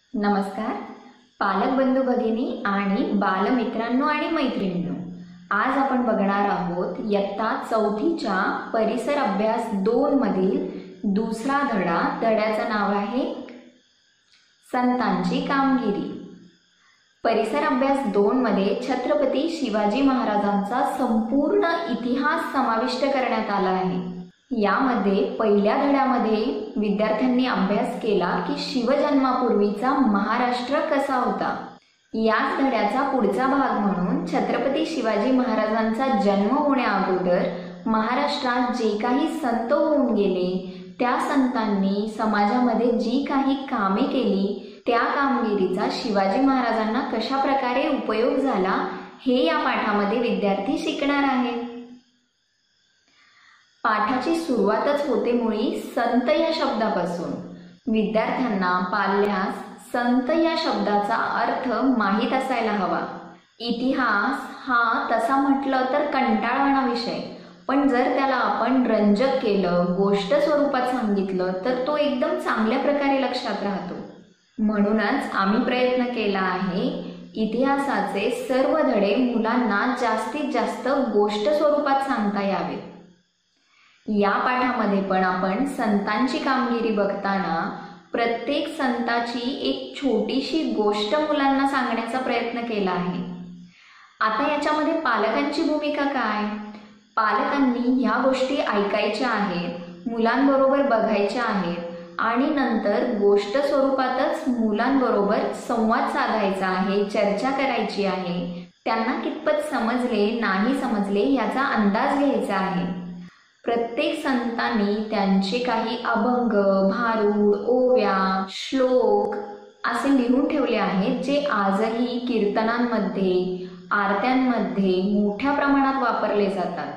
नमस्कार पालक बंधू भगिनी आणि बालमित्रांनो आणि मैत्रिणींनो, आज आपण बघणार आहोत इयत्ता चौथीच्या परिसर अभ्यास 2 मधील दुसरा धडा. धड्याचं नाव आहे संतांची कामगिरी. परिसर अभ्यास 2 मध्ये छत्रपती शिवाजी महाराजांचा संपूर्ण इतिहास समाविष्ट करण्यात आला आहे. यामध्ये पहिल्या धड्यामध्ये विद्यार्थ्यांनी अभ्यास केला की शिवजन्मापूर्वीचा महाराष्ट्र कसा होता. याच धड्याचा पुढचा भाग म्हणून छत्रपती शिवाजी महाराजांचा जन्म होण्याअगोदर महाराष्ट्रात जे काही संत होऊन गेले, त्या संतांनी समाजामध्ये जी काही कामे केली, त्या कामगिरीचा शिवाजी महाराजांना कशा प्रकारे उपयोग झाला हे या पाठामध्ये विद्यार्थी शिकणार आहेत. पाठाची सुरुवातच होते मुळी संत या शब्दापासून. विद्यार्थ्यांना पाल्यास संत या शब्दाचा अर्थ माहीत असायला हवा. इतिहास हा तसा म्हटलं तर कंटाळवाणा विषय, पण जर त्याला आपण रंजक केलं, गोष्ट स्वरूपात सांगितलं तर तो एकदम चांगल्या प्रकारे लक्षात राहतो. म्हणूनच आम्ही प्रयत्न केला आहे इतिहासाचे सर्व धडे मुलांना जास्तीत जास्त गोष्ट स्वरूपात सांगता यावेत. या पाठामध्ये पण आपण संतांची कामगिरी बघताना प्रत्येक संताची एक छोटीशी गोष्ट मुलांना सांगण्याचा प्रयत्न केला आहे. आता याच्यामध्ये पालकांची भूमिका काय? पालकांनी ह्या गोष्टी ऐकायच्या आहेत, मुलांबरोबर बघायच्या आहेत आणि नंतर गोष्ट स्वरूपातच मुलांबरोबर संवाद साधायचा आहे, चर्चा करायची आहे. त्यांना कितपत समजले नाही समजले याचा अंदाज घ्यायचा आहे. प्रत्येक संतांनी त्यांचे काही अभंग, भारूड, ओव्या, श्लोक असे लिहून ठेवले आहेत, जे आजही कीर्तनांमध्ये, आरत्यांमध्ये मोठ्या प्रमाणात वापरले जातात.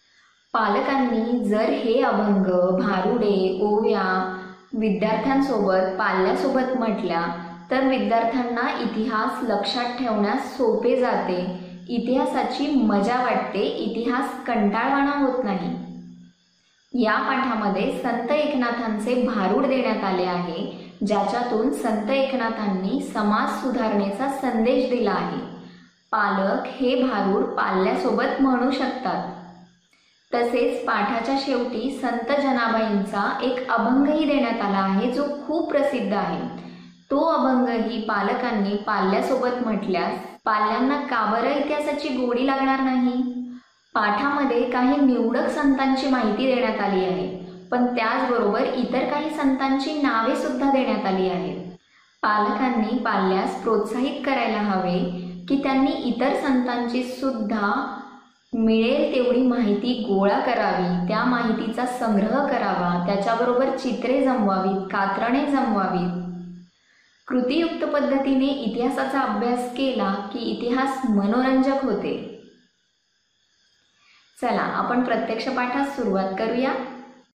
पालकांनी जर हे अभंग, भारुडे, ओव्या विद्यार्थ्यांसोबत पाल्यासोबत म्हटल्या तर विद्यार्थ्यांना इतिहास लक्षात ठेवण्यास सोपे जाते, इतिहासाची मजा वाटते, इतिहास कंटाळवाणा होत नाही. या पाठामध्ये संत एकनाथांचे भारूड देण्यात आले आहे, ज्याच्यातून संत एकनाथांनी समाज सुधारणेचा संदेश दिला आहे. पालक हे भारूड पाल्यासोबत म्हणू शकतात. तसेच पाठाच्या शेवटी संत जनाबाईंचा एक अभंगही देण्यात आला आहे, जो खूप प्रसिद्ध आहे. तो अभंगही पालकांनी पाल्यासोबत म्हटल्यास पाल्यांना का बरं इतिहासाची गोडी लागणार नाही? पाठामध्ये काही निवडक संतांची माहिती देण्यात आली आहे, पण त्याचबरोबर इतर काही संतांची नावे सुद्धा देण्यात आली आहेत. पालकांनी पाल्यास प्रोत्साहित करायला हवे की त्यांनी इतर संतांची सुद्धा मिळेल तेवढी माहिती गोळा करावी, त्या माहितीचा संग्रह करावा, त्याच्याबरोबर चित्रे जमवावीत, कात्रणे जमवावीत. कृतीयुक्त पद्धतीने इतिहासाचा अभ्यास केला की इतिहास मनोरंजक होते. चला आपण प्रत्यक्ष पाठास सुरुवात करूया.